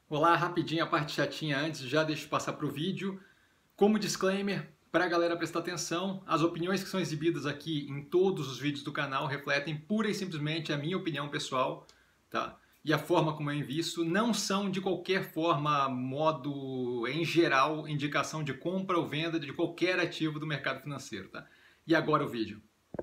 Olá, rapidinho a parte chatinha antes, já deixo eu passar para o vídeo. Como disclaimer, para a galera prestar atenção, as opiniões que são exibidas aqui em todos os vídeos do canal refletem pura e simplesmente a minha opinião pessoal, tá? E a forma como eu invisto não são de qualquer forma, modo, em geral, indicação de compra ou venda de qualquer ativo do mercado financeiro, tá? E agora o vídeo.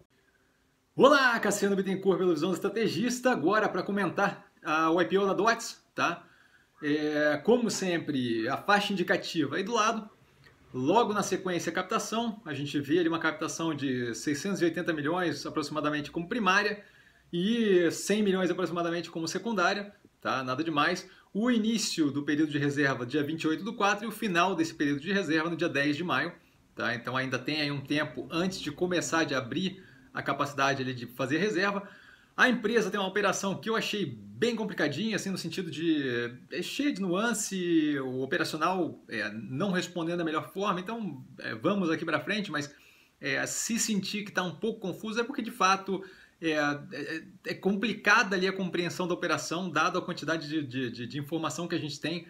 Olá, Cassiano Bittencourt, pela Visão do Estrategista, agora para comentar o IPO da DOTS, tá? Como sempre, a faixa indicativa aí do lado. Logo na sequência, a captação. A gente vê ali uma captação de 680 milhões aproximadamente como primária e 100 milhões aproximadamente como secundária. Tá? Nada demais. O início do período de reserva dia 28/4 e o final desse período de reserva no dia 10 de maio. Tá? Então ainda tem aí um tempo antes de começar de abrir a capacidade ali de fazer reserva. A empresa tem uma operação que eu achei bem complicadinha, assim, no sentido de cheia de nuance, o operacional não respondendo da melhor forma, então vamos aqui para frente, mas se sentir que está um pouco confuso é porque de fato é complicada ali a compreensão da operação, dado a quantidade de informação que a gente tem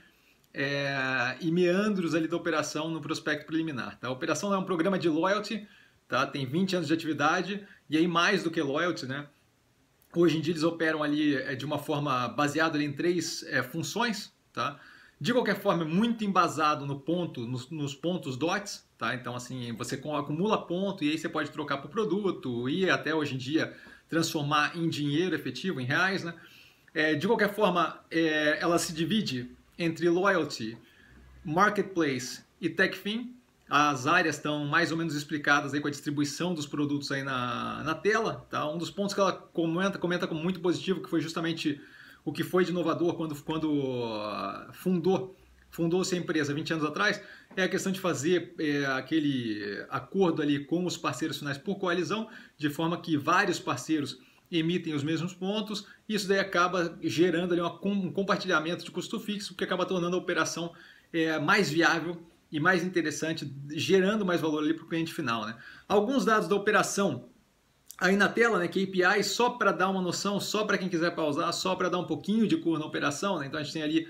e meandros ali da operação no prospecto preliminar. Tá? A operação é um programa de loyalty, tá? Tem 20 anos de atividade e aí mais do que loyalty, né? Hoje em dia eles operam ali de uma forma baseada ali em três funções, tá? De qualquer forma, é muito embasado nos pontos DOTs, tá? Então, assim, você acumula ponto e aí você pode trocar por produto e até hoje em dia transformar em dinheiro efetivo, em reais, né? De qualquer forma, ela se divide entre loyalty, marketplace e TechFin. As áreas estão mais ou menos explicadas aí com a distribuição dos produtos aí na tela. Tá? Um dos pontos que ela comenta como muito positivo, que foi justamente o que foi de inovador quando fundou-se a empresa 20 anos atrás, é a questão de fazer aquele acordo ali com os parceiros finais por coalizão, de forma que vários parceiros emitem os mesmos pontos, e isso daí acaba gerando ali um compartilhamento de custo fixo, que acaba tornando a operação mais viável e mais interessante, gerando mais valor ali para o cliente final. Né? Alguns dados da operação aí na tela, né, KPIs, só para dar uma noção, só para quem quiser pausar, só para dar um pouquinho de cor na operação. Né? Então a gente tem ali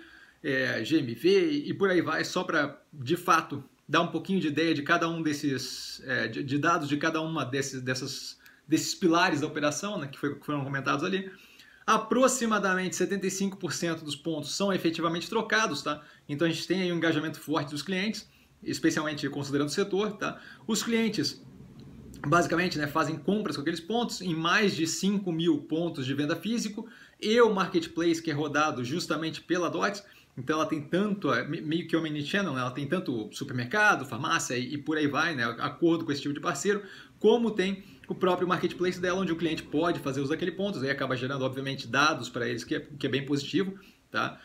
GMV e por aí vai, só para, de fato, dar um pouquinho de ideia de cada um desses, de dados de cada uma desses pilares da operação, né, que foram comentados ali. Aproximadamente 75% dos pontos são efetivamente trocados, tá? Então a gente tem aí um engajamento forte dos clientes, especialmente considerando o setor, tá? Os clientes basicamente, né, fazem compras com aqueles pontos em mais de 5 mil pontos de venda físico e o marketplace que é rodado justamente pela DOTS. Então ela tem tanto, meio que omnichannel, né? Ela tem tanto supermercado, farmácia e por aí vai, né? Acordo com esse tipo de parceiro, como tem o próprio marketplace dela, onde o cliente pode fazer uso daquele ponto, aí acaba gerando, obviamente, dados para eles, que é bem positivo, tá?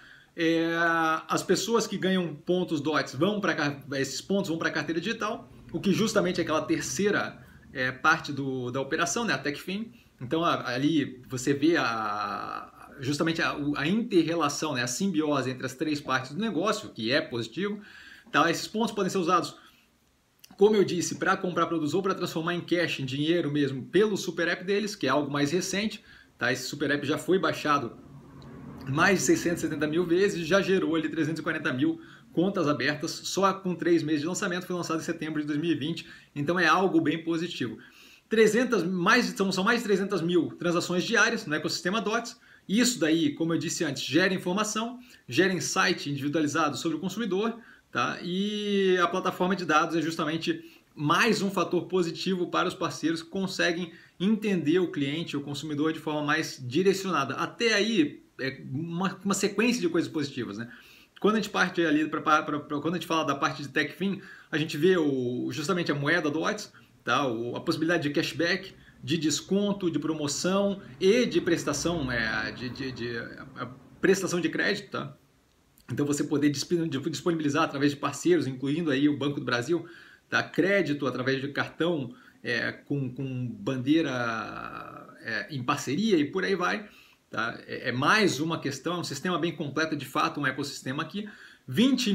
As pessoas que ganham pontos DOTS esses pontos vão para a carteira digital, o que justamente é aquela terceira parte da operação, né? A TechFin. Então ali você vê justamente a inter-relação, né? A simbiose entre as três partes do negócio, que é positivo. Tá? Esses pontos podem ser usados, como eu disse, para comprar produtos ou para transformar em cash, em dinheiro mesmo, pelo super app deles, que é algo mais recente. Tá? Esse super app já foi baixado mais de 670 mil vezes, já gerou ali 340 mil contas abertas, só com 3 meses de lançamento, foi lançado em setembro de 2020, então é algo bem positivo. São mais de 300 mil transações diárias no ecossistema DOTS. Isso daí, como eu disse antes, gera informação, gera insight individualizado sobre o consumidor, tá? E a plataforma de dados é justamente mais um fator positivo para os parceiros que conseguem entender o cliente, o consumidor, de forma mais direcionada. Até aí, uma sequência de coisas positivas, né? Quando a gente parte ali quando a gente fala da parte de TechFin, a gente vê justamente a moeda DOTS, tá? A possibilidade de cashback, de desconto, de promoção e de prestação, prestação de crédito, tá? Então você poder disponibilizar através de parceiros, incluindo aí o Banco do Brasil, tá? Crédito através de cartão com bandeira em parceria e por aí vai. Tá? É mais uma questão, é um sistema bem completo, de fato um ecossistema aqui. 20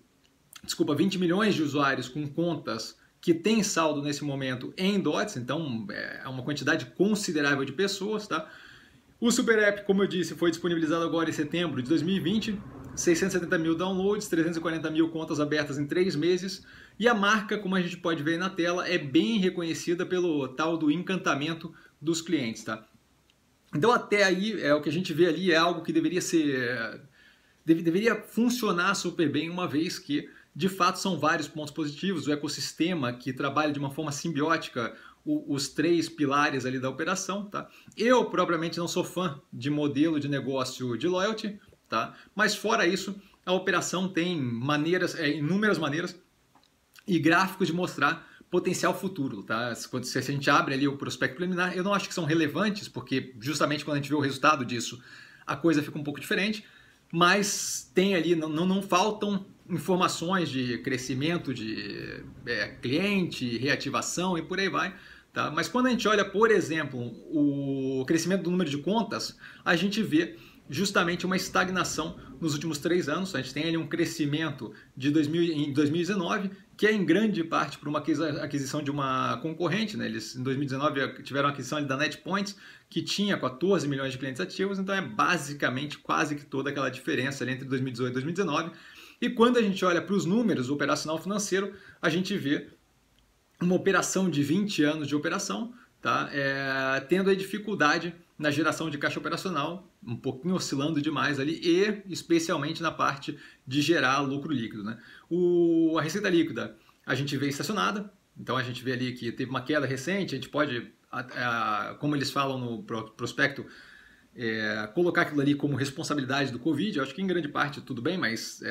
milhões de usuários com contas que tem saldo nesse momento em DOTS, então é uma quantidade considerável de pessoas. Tá? O Super App, como eu disse, foi disponibilizado agora em setembro de 2020. 670 mil downloads, 340 mil contas abertas em 3 meses. E a marca, como a gente pode ver aí na tela, é bem reconhecida pelo tal do encantamento dos clientes, tá? Então até aí, o que a gente vê ali é algo que deveria ser... deveria funcionar super bem, uma vez que, de fato, são vários pontos positivos. O ecossistema que trabalha de uma forma simbiótica os 3 pilares ali da operação, tá? Eu, propriamente, não sou fã de modelo de negócio de loyalty, tá? Mas fora isso, a operação tem inúmeras maneiras e gráficos de mostrar potencial futuro, tá? Se a gente abre ali o prospecto preliminar, eu não acho que são relevantes, porque justamente quando a gente vê o resultado disso, a coisa fica um pouco diferente, mas tem ali, não faltam informações de crescimento de cliente, reativação e por aí vai. Tá? Mas quando a gente olha, por exemplo, o crescimento do número de contas, a gente vê justamente uma estagnação nos últimos 3 anos. A gente tem ali um crescimento em 2019, que é em grande parte por uma aquisição de uma concorrente, né? Eles em 2019 tiveram a aquisição ali da NetPoints, que tinha 14 milhões de clientes ativos, então é basicamente quase que toda aquela diferença ali entre 2018 e 2019. E quando a gente olha para os números, o operacional financeiro, a gente vê uma operação de 20 anos de operação, tá? Tendo a dificuldade na geração de caixa operacional, um pouquinho oscilando demais ali, e especialmente na parte de gerar lucro líquido, né? A receita líquida a gente vê estacionada, então a gente vê ali que teve uma queda recente, a gente pode, como eles falam no prospecto, colocar aquilo ali como responsabilidade do Covid. Eu acho que em grande parte tudo bem, mas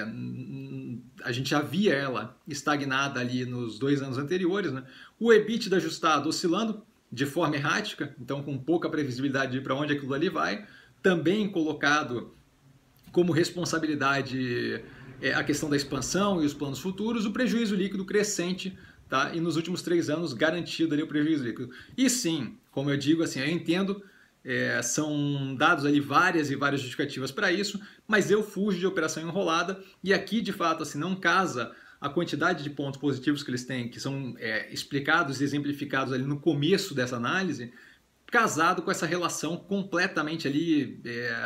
a gente já via ela estagnada ali nos 2 anos anteriores, né? O EBITDA ajustado oscilando de forma errática, então com pouca previsibilidade de para onde aquilo ali vai, também colocado como responsabilidade a questão da expansão e os planos futuros, o prejuízo líquido crescente, tá? E nos últimos 3 anos garantido ali o prejuízo líquido. E sim, como eu digo, assim, eu entendo, são dados ali várias e várias justificativas para isso, mas eu fujo de operação enrolada e aqui de fato assim não casa a quantidade de pontos positivos que eles têm, que são explicados e exemplificados ali no começo dessa análise, casado com essa relação completamente ali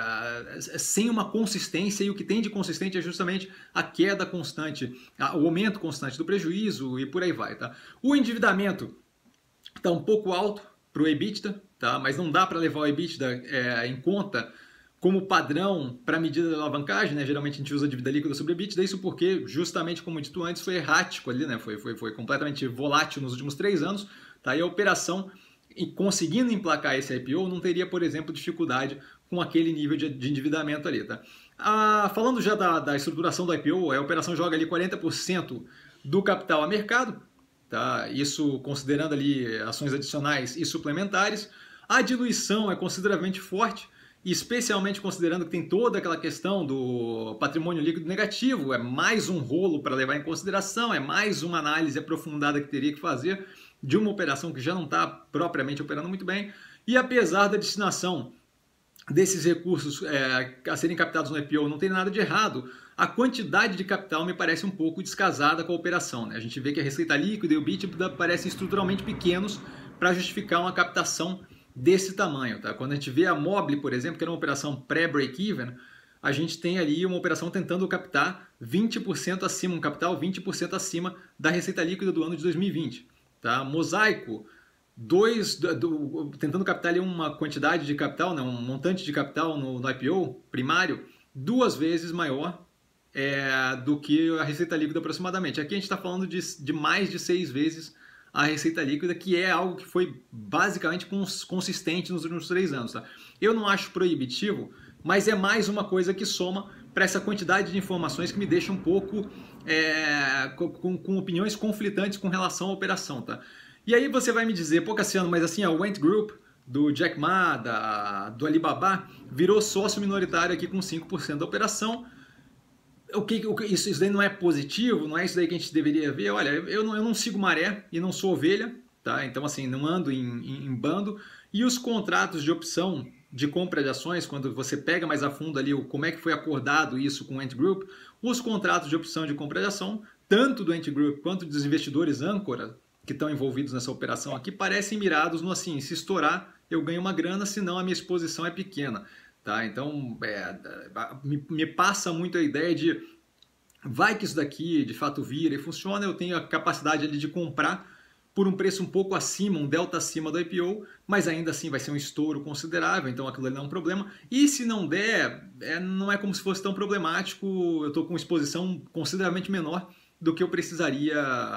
sem uma consistência, e o que tem de consistente é justamente a queda constante, o aumento constante do prejuízo e por aí vai, tá? O endividamento está um pouco alto para o EBITDA, tá? Mas não dá para levar o EBITDA em conta como padrão para a medida da alavancagem, né? Geralmente a gente usa dívida líquida sobre EBITDA, isso porque, justamente como dito antes, foi errático ali, né? Foi completamente volátil nos últimos 3 anos, tá? E a operação, conseguindo emplacar esse IPO, não teria, por exemplo, dificuldade com aquele nível de endividamento ali, tá? Falando já da estruturação do IPO, a operação joga ali 40% do capital a mercado, tá? Isso considerando ali ações adicionais e suplementares. A diluição é consideravelmente forte, especialmente considerando que tem toda aquela questão do patrimônio líquido negativo, é mais um rolo para levar em consideração, é mais uma análise aprofundada que teria que fazer de uma operação que já não está propriamente operando muito bem. E apesar da destinação desses recursos a serem captados no IPO não tem nada de errado, a quantidade de capital me parece um pouco descasada com a operação, né? A gente vê que a receita líquida e o EBITDA parecem estruturalmente pequenos para justificar uma captação desse tamanho, tá? Quando a gente vê a Mobile, por exemplo, que era uma operação pré-break-even, a gente tem ali uma operação tentando captar 20% acima, um capital 20% acima da receita líquida do ano de 2020, tá? Mosaico, tentando captar ali uma quantidade de capital, né, um montante de capital no IPO primário, 2 vezes maior do que a receita líquida aproximadamente. Aqui a gente está falando de mais de 6 vezes a receita líquida, que é algo que foi basicamente consistente nos últimos 3 anos. Tá? Eu não acho proibitivo, mas é mais uma coisa que soma para essa quantidade de informações que me deixa um pouco com opiniões conflitantes com relação à operação. Tá? E aí você vai me dizer, pô Cassiano, mas assim, a Wendt Group, do Jack Ma, do Alibaba, virou sócio minoritário aqui com 5% da operação. Isso daí não é positivo? Não é isso daí que a gente deveria ver? Olha, eu não sigo maré e não sou ovelha, tá? Então assim, não ando em bando. E os contratos de opção de compra de ações, quando você pega mais a fundo ali como é que foi acordado isso com o Ant Group, os contratos de opção de compra de ação, tanto do Ant Group quanto dos investidores âncora, que estão envolvidos nessa operação aqui, parecem mirados no assim, se estourar eu ganho uma grana, senão a minha exposição é pequena. Tá? Então, me passa muito a ideia de vai que isso daqui de fato vira e funciona, eu tenho a capacidade ali de comprar por um preço um pouco acima, um delta acima do IPO, mas ainda assim vai ser um estouro considerável, então aquilo ali não é um problema. E se não der, não é como se fosse tão problemático, eu estou com exposição consideravelmente menor do que eu precisaria,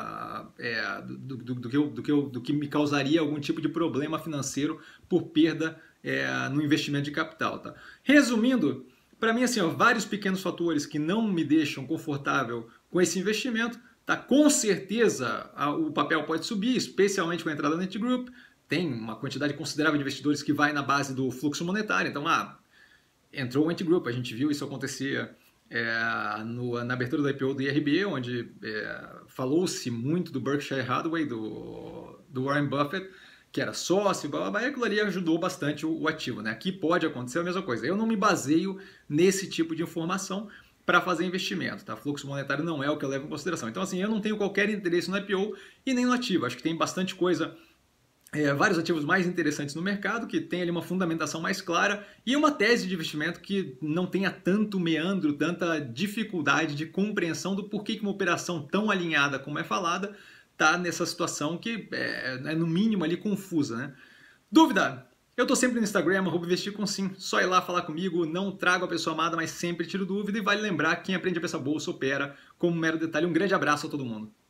do que me causaria algum tipo de problema financeiro por perda no investimento de capital. Tá? Resumindo, para mim, assim, ó, vários pequenos fatores que não me deixam confortável com esse investimento. Tá? Com certeza o papel pode subir, especialmente com a entrada da Net Group. Tem uma quantidade considerável de investidores que vai na base do fluxo monetário. Então, entrou o Ant Group, a gente viu isso acontecer na abertura do IPO do IRB, onde falou-se muito do Berkshire Hathaway, do Warren Buffett, que era sócio, e aquilo ali ajudou bastante o ativo. Né? Aqui pode acontecer a mesma coisa. Eu não me baseio nesse tipo de informação para fazer investimento. Tá? Fluxo monetário não é o que eu levo em consideração. Então, assim, eu não tenho qualquer interesse no IPO e nem no ativo. Acho que tem bastante coisa, vários ativos mais interessantes no mercado, que tem ali uma fundamentação mais clara e uma tese de investimento que não tenha tanto meandro, tanta dificuldade de compreensão do porquê que uma operação tão alinhada como é falada está nessa situação que é no mínimo ali confusa. Né? Dúvida? Eu estou sempre no Instagram, @investircomsim. Só ir lá falar comigo, não trago a pessoa amada, mas sempre tiro dúvida. E vale lembrar que quem aprende a pensar bolsa opera como um mero detalhe. Um grande abraço a todo mundo.